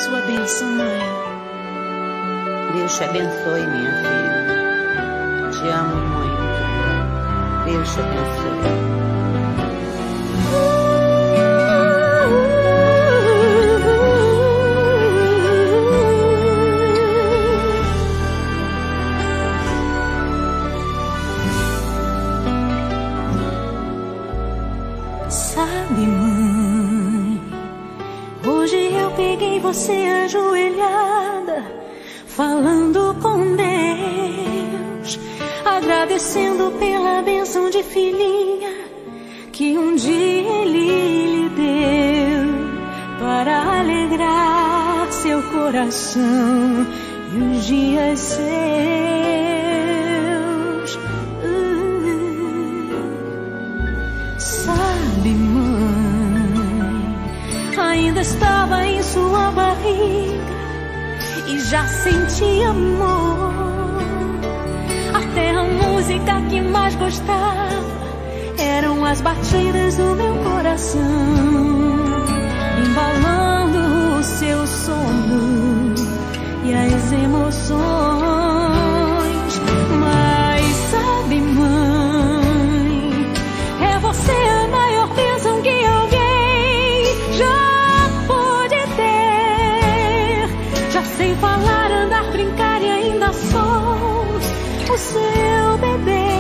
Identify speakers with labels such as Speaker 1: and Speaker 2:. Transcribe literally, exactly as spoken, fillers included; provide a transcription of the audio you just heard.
Speaker 1: sua bênção, mãe.
Speaker 2: Deus te abençoe, minha filha. Te amo muito. Deus te abençoe.
Speaker 1: Sabe, mãe, hoje eu peguei você ajoelhada, falando com Deus, agradecendo pela bênção de filhinha que um dia Ele lhe deu, para alegrar seu coração e os dias seus. Sabe, mãe, ainda estava em sua barriga e já sentia amor. Até a música que mais gostava eram as batidas do meu coração, embalando o seu sono e as emoções. Mas sabe, mãe, é você a maior bênção que alguém já pôde ter. Já sei falar, andar, brincar e ainda sou o seu bebê.